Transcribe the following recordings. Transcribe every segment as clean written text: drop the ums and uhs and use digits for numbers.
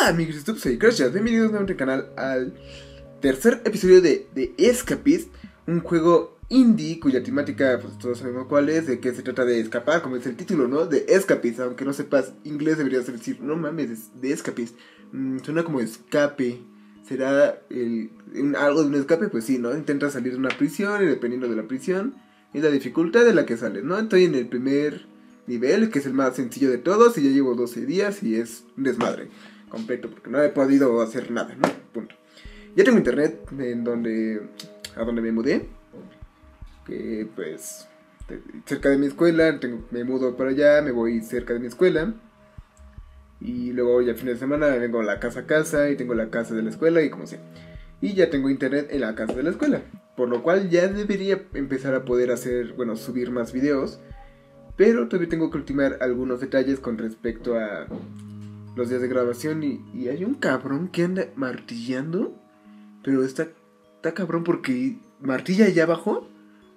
Hola amigos de YouTube, soy Crashers, bienvenidos nuevamente al canal al tercer episodio de Escapist, un juego indie cuya temática, pues todos sabemos cuál es, de qué se trata de escapar, como es el título, ¿no? De Escapist, aunque no sepas inglés deberías decir, no mames, de Escapist, suena como escape, será algo de un escape, pues sí, ¿no? Intentas salir de una prisión y dependiendo de la prisión es la dificultad de la que sales, ¿no? Estoy en el primer nivel, que es el más sencillo de todos, y ya llevo 12 días y es un desmadre completo porque no he podido hacer nada, ¿no? Punto. Ya tengo internet a donde me mudé, que pues cerca de mi escuela, me mudo para allá, me voy cerca de mi escuela y luego ya fin de semana vengo a la casa y tengo la casa de la escuela y como sea. Y ya tengo internet en la casa de la escuela, por lo cual ya debería empezar a poder subir más videos, pero todavía tengo que ultimar algunos detalles con respecto a los días de grabación y hay un cabrón que anda martillando, pero está cabrón porque martilla allá abajo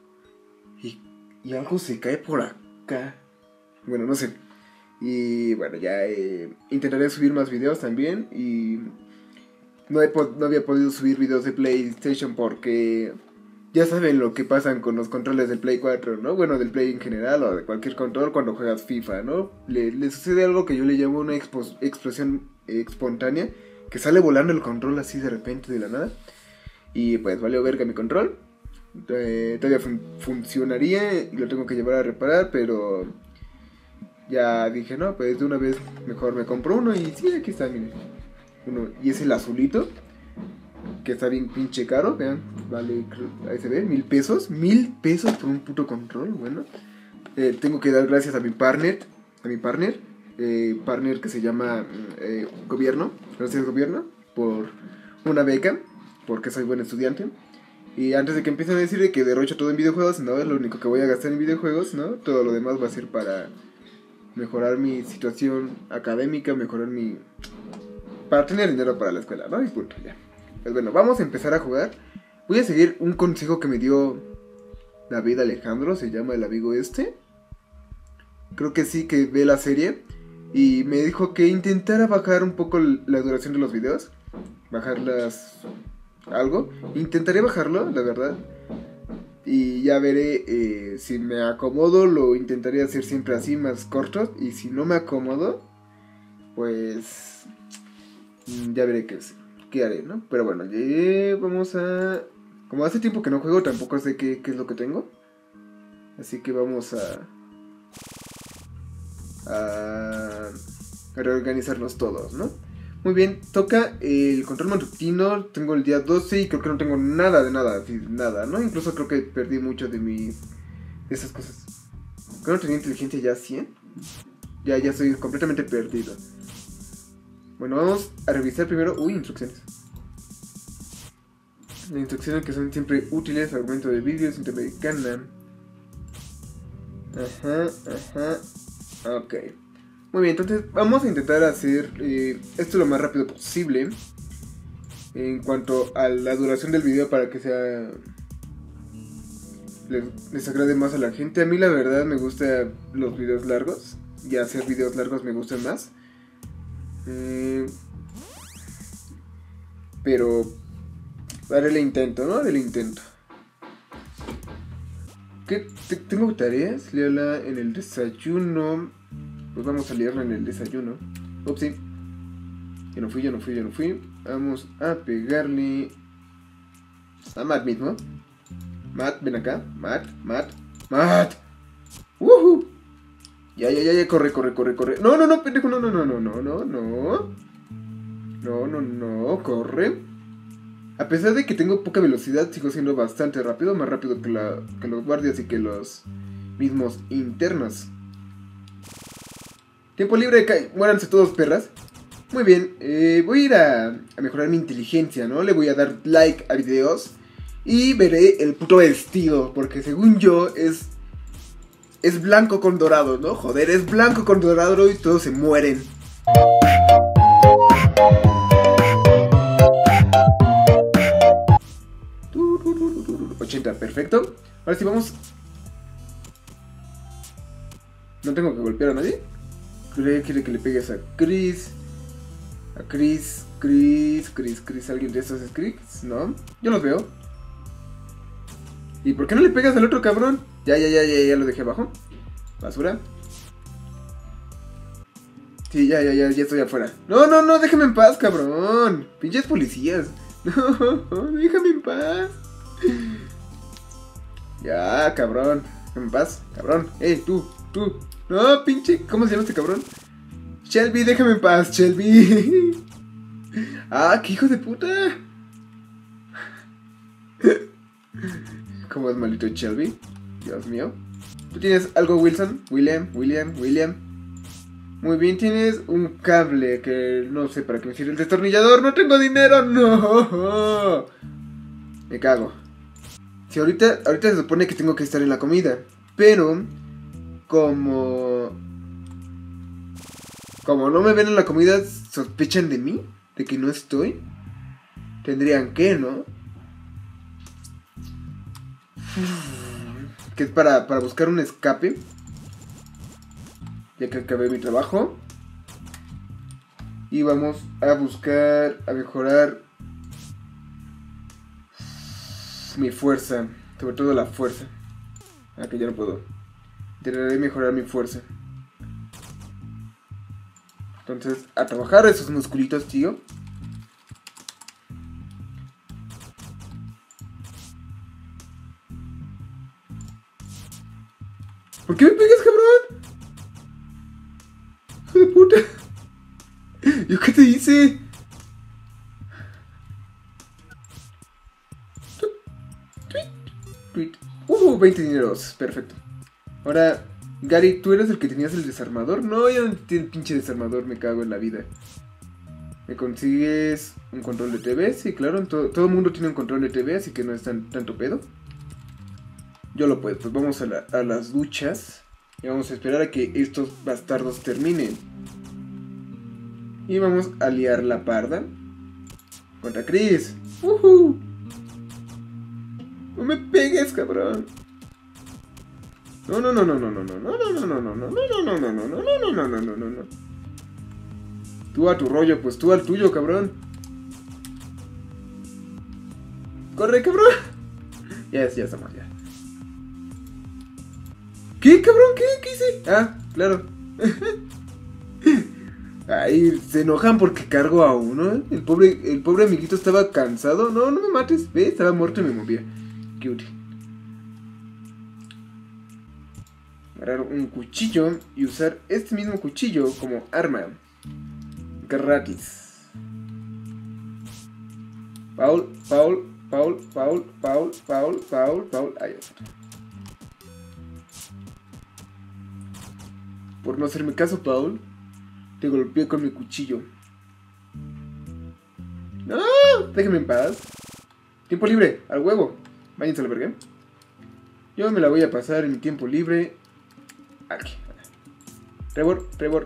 y algo se cae por acá. Bueno, no sé. Y bueno, ya intentaré subir más videos también y no había podido subir videos de PlayStation porque ya saben lo que pasan con los controles del Play 4, ¿no? Bueno, del Play en general o de cualquier control cuando juegas FIFA, ¿no? Le sucede algo que yo le llamo una explosión espontánea, que sale volando el control así de repente de la nada. Y pues valió verga mi control. Todavía funcionaría y lo tengo que llevar a reparar, pero ya dije, no, pues de una vez mejor me compro uno y sí, aquí está, miren. Uno, y es el azulito, que está bien pinche caro, vean, vale, ahí se ve, $1000 por un puto control. Bueno, tengo que dar gracias a mi partner que se llama gobierno, gracias gobierno, por una beca, porque soy buen estudiante. Y antes de que empiecen a decir que derrocho todo en videojuegos, no, es lo único que voy a gastar en videojuegos, ¿no? Todo lo demás va a ser para mejorar mi situación académica, para tener dinero para la escuela, ¿no? Y punto, ya. Pues bueno, vamos a empezar a jugar. Voy a seguir un consejo que me dio David Alejandro, se llama el amigo este. Creo que sí, que ve la serie. Y me dijo que intentara bajar un poco la duración de los videos. Bajarlas algo. Intentaré bajarlo, la verdad. Y ya veré si me acomodo, lo intentaré hacer siempre así, más cortos. Y si no me acomodo, pues ya veré qué haré, ¿no? Pero bueno, vamos a... Como hace tiempo que no juego, tampoco sé qué es lo que tengo. Así que vamos a reorganizarnos todos, ¿no? Muy bien, toca el control matutino. Tengo el día 12 y creo que no tengo nada, ¿no? Incluso creo que perdí mucho de esas cosas. Creo que no tenía inteligencia ya 100. Ya estoy completamente perdido. Bueno, vamos a revisar primero... instrucciones. Las instrucciones que son siempre útiles, argumento de vídeos, interamericana. Ok. Muy bien, entonces vamos a intentar hacer esto lo más rápido posible. En cuanto a la duración del video para que sea... les agrade más a la gente. A mí la verdad me gustan los videos largos. Y hacer videos largos me gustan más. Pero haré el intento, ¿no? Del intento. ¿Qué? Tengo tareas. Léala en el desayuno. Pues vamos a leerla en el desayuno. Upsi. Yo no fui. Vamos a pegarle a Matt mismo. Matt, ven acá. Matt. ¡Woohoo! Ya, corre. No, pendejo, no, corre. A pesar de que tengo poca velocidad, sigo siendo bastante rápido, más rápido que los guardias y que los mismos internos. Tiempo libre, muéranse todos, perras. Muy bien, voy a ir a mejorar mi inteligencia, ¿no? Le voy a dar like a videos y veré el puto vestido, porque según yo es blanco con dorado, ¿no? Joder, es blanco con dorado y todos se mueren. $80, perfecto. Ahora sí vamos. No tengo que golpear a nadie. Quiere que le pegues a Chris. A Chris, alguien de esos es Chris, ¿no? Yo los veo. ¿Y por qué no le pegas al otro cabrón? Ya lo dejé abajo. Basura. Sí, ya estoy afuera. No, déjame en paz, cabrón. Pinches policías. No, déjame en paz. Ya, cabrón. Déjame en paz, cabrón. Tú. No, pinche, ¿cómo se llama este cabrón? Shelby, déjame en paz, Shelby. Ah, qué hijo de puta. ¿Cómo es maldito Shelby? Dios mío. ¿Tú tienes algo, Wilson? William. Muy bien, tienes un cable que no sé para qué me sirve el destornillador. ¡No tengo dinero! ¡No! Me cago. Si ahorita se supone que tengo que estar en la comida. Pero como no me ven en la comida, sospechan de mí, de que no estoy. Tendrían que, ¿no? Que es para buscar un escape. Ya que acabé mi trabajo. Y vamos a buscar, a mejorar mi fuerza. Sobre todo la fuerza. Ah, que ya no puedo. Intentaré mejorar mi fuerza. Entonces, a trabajar esos musculitos, tío. ¿Por qué me pegas, cabrón? ¡Hijo de puta! ¿Yo qué te hice? 20 dineros, perfecto. Ahora, Gary, ¿tú eres el que tenías el desarmador? No, ya no tiene el pinche desarmador, me cago en la vida. ¿Me consigues un control de TV? Sí, claro, todo el mundo tiene un control de TV, así que no es tanto pedo. Yo lo puedo, pues vamos a las duchas. Y vamos a esperar a que estos bastardos terminen. Y vamos a liar la parda contra Chris. No me pegues, cabrón. No. Tú a tu rollo, pues tú al tuyo, cabrón. Corre, cabrón. Ya estamos, ya. ¿Qué, cabrón? ¿Qué hice? Ah, claro. Ay, se enojan porque cargo a uno, ¿eh? El pobre amiguito estaba cansado. No me mates, ve, estaba muerto y me movía. Cute. Agarrar un cuchillo y usar este mismo cuchillo como arma. Gratis. Paul. Ahí está. Por no hacerme caso, Paul, te golpeé con mi cuchillo. ¡No! Déjame en paz. Tiempo libre, al huevo. Váyanse a la verga. Yo me la voy a pasar en mi tiempo libre. Aquí. Trevor.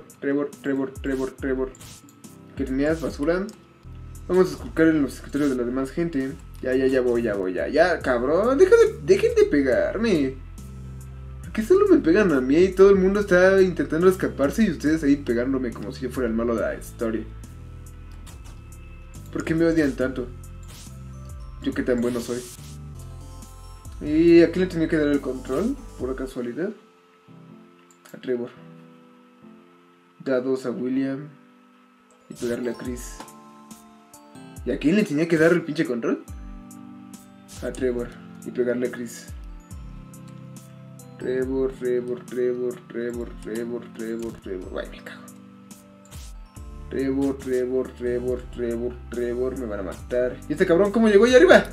¿Qué tenías, basura? Vamos a escuchar en los escritorios de la demás gente. Ya voy. Ya, cabrón. Dejen de pegarme. ¿Por qué solo me pegan a mí y todo el mundo está intentando escaparse y ustedes ahí pegándome como si yo fuera el malo de la historia? ¿Por qué me odian tanto? Yo qué tan bueno soy. ¿Y a quién le tenía que dar el control? Por casualidad. A Trevor. Dados a William. Y pegarle a Chris. ¿Y a quién le tenía que dar el pinche control? A Trevor. Y pegarle a Chris. Trevor. Ay, me cago. Trevor. Me van a matar. ¿Y este cabrón cómo llegó ahí arriba?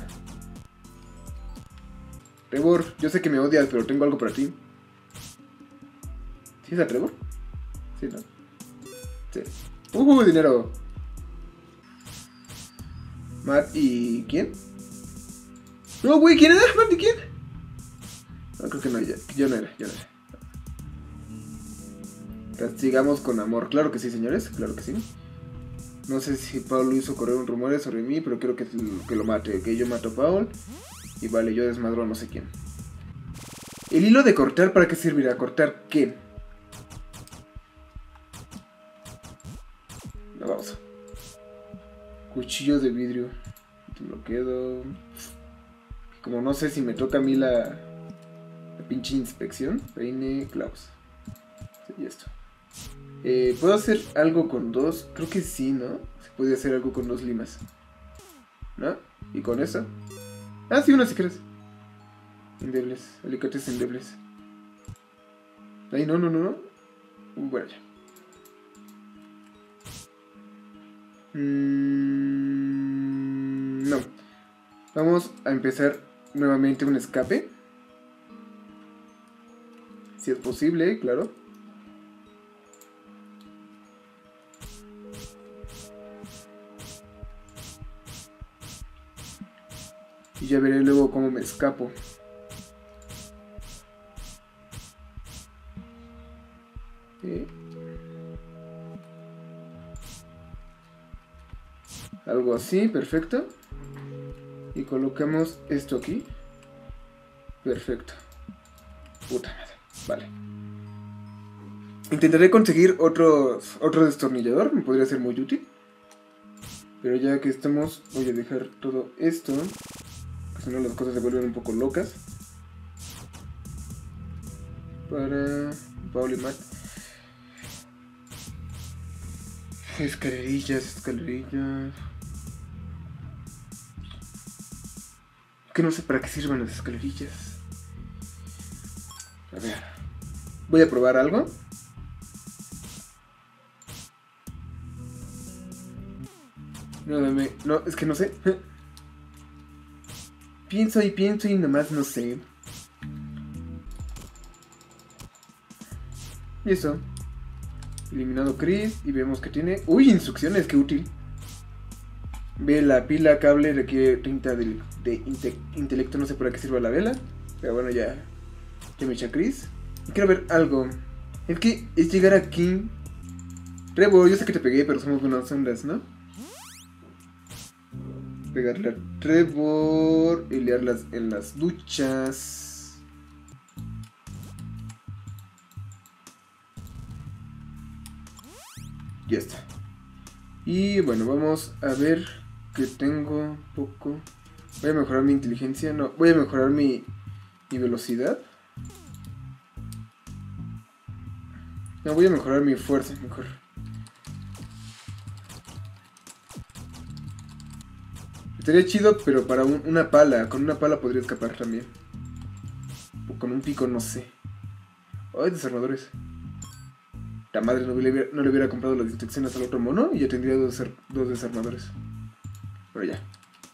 Trevor, yo sé que me odias, pero tengo algo para ti. ¿Sí es a Trevor? Sí, ¿no? Sí. Dinero. Matt y... ¿quién? No, güey, ¿quién era? ¿Matt y quién? No, creo que no, yo no era. Castigamos con amor. Claro que sí, señores, claro que sí. No sé si Paul hizo correr un rumores sobre mí, pero quiero que lo mate. Que yo mato a Paul. Y vale, yo desmadro a no sé quién. ¿El hilo de cortar para qué servirá? ¿Cortar qué? No, vamos. Cuchillo de vidrio. Te lo quedo. Como no sé si me toca a mí la pinche inspección. Peine, clavos. Y esto. ¿Puedo hacer algo con dos? Creo que sí, ¿no? Se puede hacer algo con 2 limas. ¿No? ¿Y con eso? Ah, sí, una si quieres. Endebles, alicates endebles. Ay, no. Bueno, ya. No. Vamos a empezar nuevamente un escape. Si es posible, claro. Y ya veré luego cómo me escapo. Algo así, perfecto. Y colocamos esto aquí. Perfecto. Puta madre, vale. Intentaré conseguir otro destornillador, me podría ser muy útil. Pero ya que estamos, voy a dejar todo esto. Si no las cosas se vuelven un poco locas. Para Paul y Matt. Escalerillas. Que no sé para qué sirven las escalerillas. A ver. Voy a probar algo. No, es que no sé. Pienso y nomás no sé. Y eso. Eliminado Chris y vemos que tiene... ¡Uy! Instrucciones, qué útil. Ve la pila, cable, requiere 30 de intelecto, no sé para qué sirva la vela. Pero bueno, ya me echa Chris. Y quiero ver algo. Es que es llegar aquí. Trevor, yo sé que te pegué, pero somos buenas ondas, ¿no? Pegarle a Trevor y liarlas en las duchas. Ya está. Y bueno, vamos a ver que tengo poco. Voy a mejorar mi inteligencia. No, voy a mejorar mi velocidad. No, voy a mejorar mi fuerza mejor. Estaría chido, pero para una pala. Con una pala podría escapar también. O con un pico, no sé. Ay, desarmadores. La madre, no le hubiera comprado las instrucciones al otro mono y ya tendría dos desarmadores. Pero ya.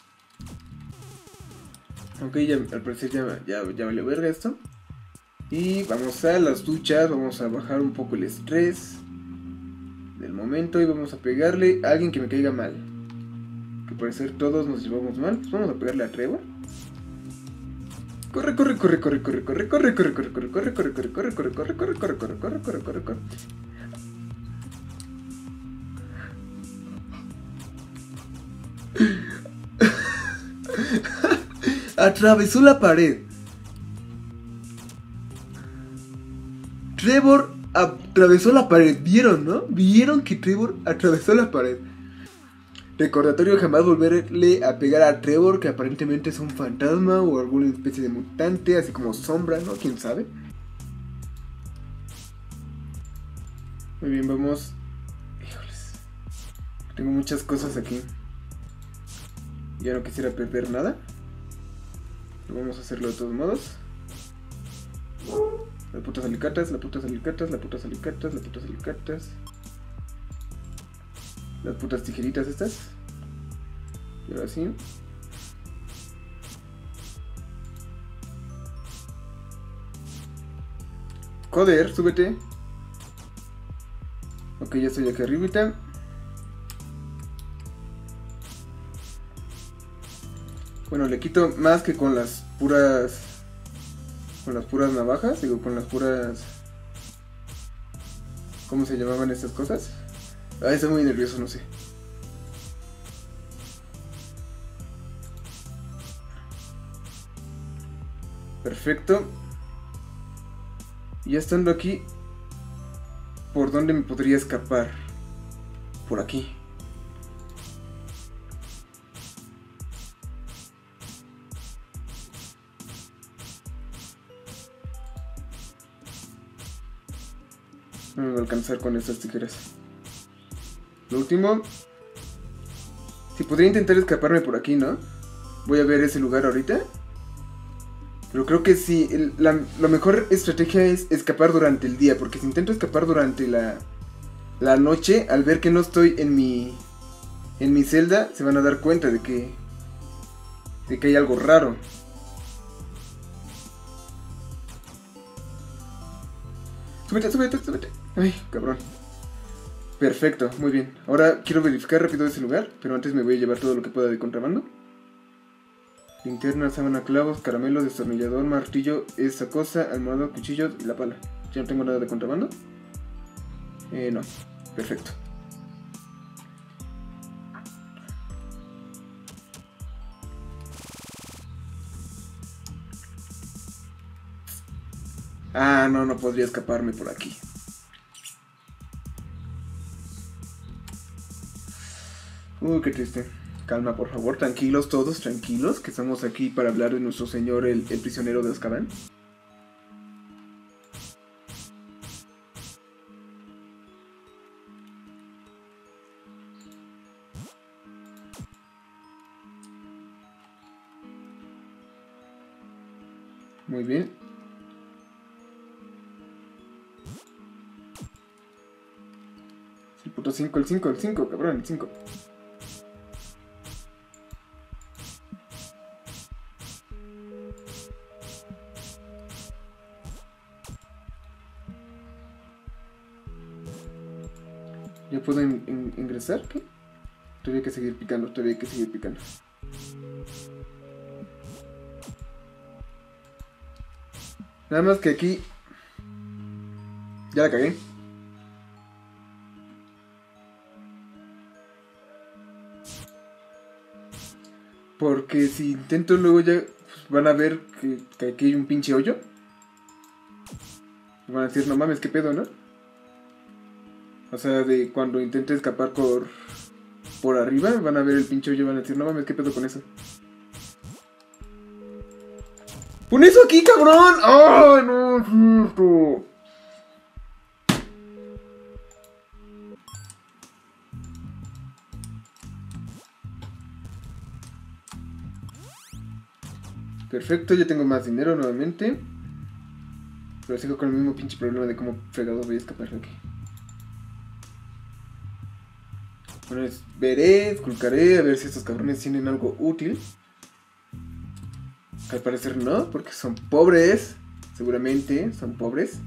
Ok, ya, al parecer ya vale verga esto. Y vamos a las duchas, vamos a bajar un poco el estrés del momento y vamos a pegarle a alguien que me caiga mal. Que al parecer todos nos llevamos mal. Pues vamos a pegarle a Trevor. Corre. Atravesó la pared. Trevor atravesó la pared. ¿Vieron, no? ¿Vieron que Trevor atravesó la pared? Recordatorio: jamás volverle a pegar a Trevor, que aparentemente es un fantasma o alguna especie de mutante, así como sombra, ¿no? ¿Quién sabe? Muy bien, vamos. Híjoles. Tengo muchas cosas aquí. Ya no quisiera perder nada. Pero vamos a hacerlo de todos modos. Las putas alicatas. Las putas tijeritas estas. Y ahora sí. Joder, súbete. Ok, ya estoy aquí arribita. Bueno, le quito más que con las puras... Con las puras navajas, digo, con las puras... ¿Cómo se llamaban estas cosas? Ah, estoy muy nervioso, no sé. Perfecto. Y ya estando aquí, ¿por dónde me podría escapar? Por aquí. No me va a alcanzar con estas tijeras. Lo último. Si podría intentar escaparme por aquí, ¿no? Voy a ver ese lugar ahorita. Pero creo que sí. La mejor estrategia es escapar durante el día. Porque si intento escapar durante la noche, al ver que no estoy en mi celda, se van a dar cuenta de que hay algo raro. Súbete. Ay, cabrón. Perfecto, muy bien. Ahora quiero verificar rápido ese lugar, pero antes me voy a llevar todo lo que pueda de contrabando. Linterna, sábana, clavos, caramelo, destornillador, martillo, esa cosa, almohada, cuchillos y la pala. ¿Ya no tengo nada de contrabando? No. Perfecto. Ah, no podría escaparme por aquí. Qué triste. Calma, por favor, tranquilos todos, tranquilos, que estamos aquí para hablar de nuestro señor, el prisionero de Azkaban. Muy bien. El puto 5, el 5, cabrón, el 5. ¿Ya puedo ingresar? ¿Qué? Todavía hay que seguir picando, Nada más que aquí... Ya la cagué. Porque si intento luego ya... Pues van a ver que aquí hay un pinche hoyo. Y van a decir, no mames, qué pedo, ¿no? O sea, de cuando intente escapar por arriba, van a ver el pinche hoyo y van a decir, no mames, qué pedo con eso. ¡Pon eso aquí, cabrón! ¡Ay, no, cierto! Perfecto, ya tengo más dinero nuevamente. Pero sigo con el mismo pinche problema de cómo fregado voy a escapar de aquí. Bueno, veré, esculcaré, a ver si estos cabrones tienen algo útil. Al parecer no, porque son pobres. Seguramente son pobres.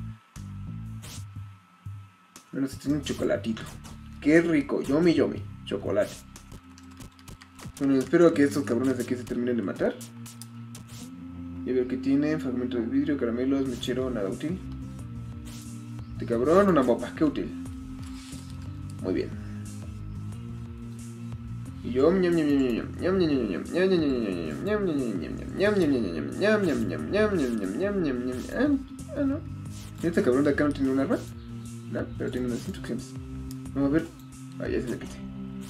Bueno, si tiene un chocolatito. Qué rico, yomi, chocolate. Bueno, espero que estos cabrones de aquí se terminen de matar. Y a ver qué tienen, fragmento de vidrio, caramelos, mechero, nada útil. Este cabrón, una mopa, qué útil. Muy bien. Y yo no. ¿Este cabrón de acá no tiene un arma? No, pero tiene unas instrucciones. Vamos a ver. Ah, ya se le quité.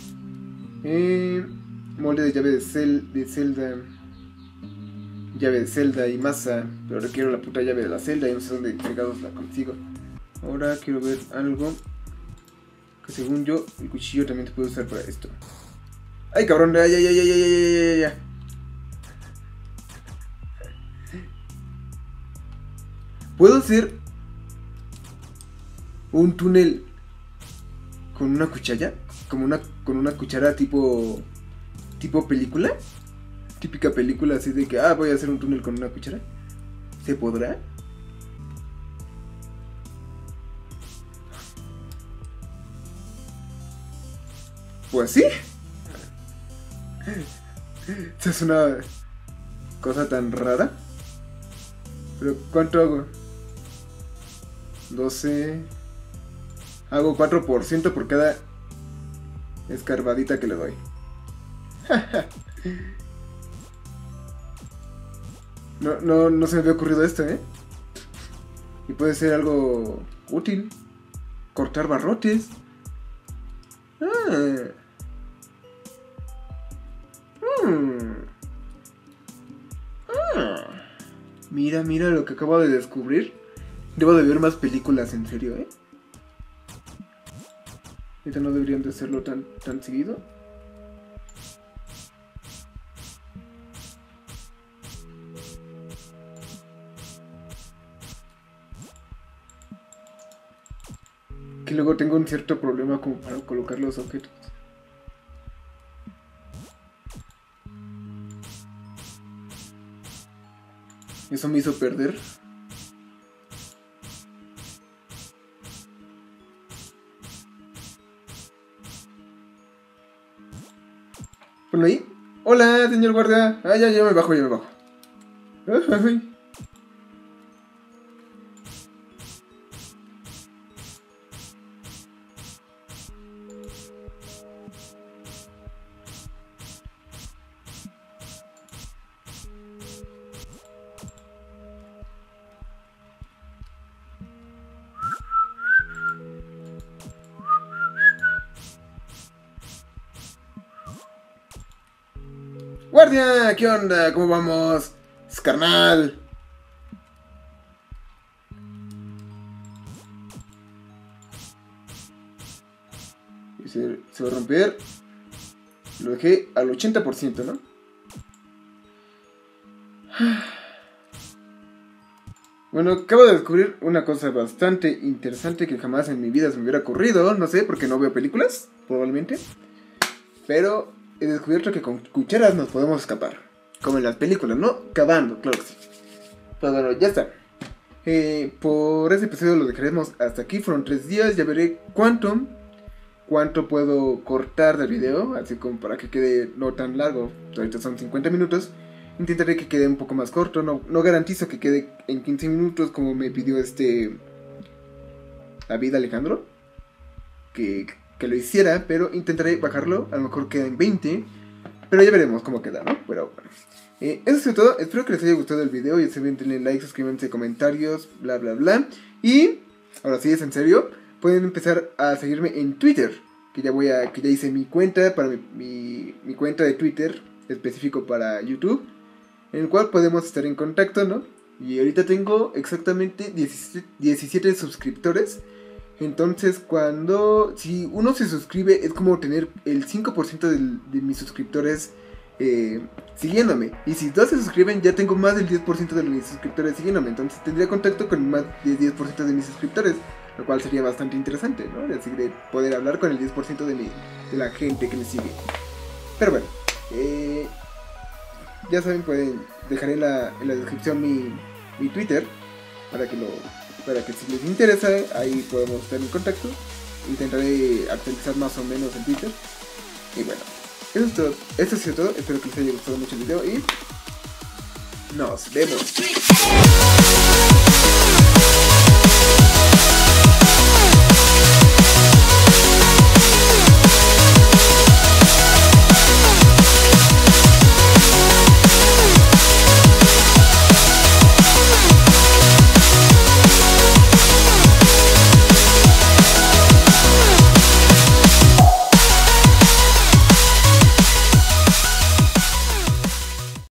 Molde de llave de celda. Llave de celda y masa. Pero requiero la puta llave de la celda y no sé dónde fregados la consigo. Ahora quiero ver algo. Que según yo, el cuchillo también se puede usar para esto. ¡Ay, cabrón! Ya. ¿Puedo hacer un túnel con una cuchara? Como con una cuchara tipo película. Típica película así de que, voy a hacer un túnel con una cuchara. ¿Se podrá? Pues sí. Esta es una cosa tan rara. Pero ¿cuánto hago? 12. Hago 4% por cada escarbadita que le doy. No se me había ocurrido esto, ¿eh? Y puede ser algo útil. Cortar barrotes. Mira lo que acabo de descubrir. Debo de ver más películas, en serio, ¿eh? Ahorita no deberían de hacerlo tan seguido. Que luego tengo un cierto problema como para colocar los objetos. Eso me hizo perder. Ponlo ahí. Hola, señor guardia. Ah, ya me bajo, Ay. Guardia, ¿qué onda? ¿Cómo vamos? Es carnal. Y se va a romper. Lo dejé al 80%, ¿no? Bueno, acabo de descubrir una cosa bastante interesante que jamás en mi vida se me hubiera ocurrido. No sé, porque no veo películas, probablemente. Pero he descubierto que con cucharas nos podemos escapar. Como en las películas, ¿no? Cavando, claro que sí. Pues bueno, ya está. Por este episodio lo dejaremos hasta aquí. Fueron 3 días, ya veré cuánto puedo cortar del video. Así como para que quede no tan largo. Ahorita son 50 minutos. Intentaré que quede un poco más corto. No garantizo que quede en 15 minutos como me pidió David Alejandro. Que lo hiciera, pero intentaré bajarlo. A lo mejor queda en 20. Pero ya veremos cómo queda, ¿no? Pero bueno. Eso es todo. Espero que les haya gustado el video. Ya saben, denle like, suscríbanse, comentarios, bla bla bla. Y ahora sí, es en serio. Pueden empezar a seguirme en Twitter. Que ya hice mi cuenta para mi cuenta de Twitter específico para YouTube. En el cual podemos estar en contacto, ¿no? Y ahorita tengo exactamente 17 suscriptores. Entonces si uno se suscribe es como tener el 5% de mis suscriptores siguiéndome. Y si 2 se suscriben ya tengo más del 10% de mis suscriptores siguiéndome. Entonces tendría contacto con más del 10% de mis suscriptores. Lo cual sería bastante interesante, ¿no? Es decir, de poder hablar con el 10% de la gente que me sigue. Pero bueno, ya saben, dejaré en la descripción mi Twitter para que si les interesa, ahí podemos estar en contacto. Intentaré actualizar más o menos en Twitter. Y bueno, eso es todo. Esto ha sido todo. Espero que les haya gustado mucho el video y nos vemos.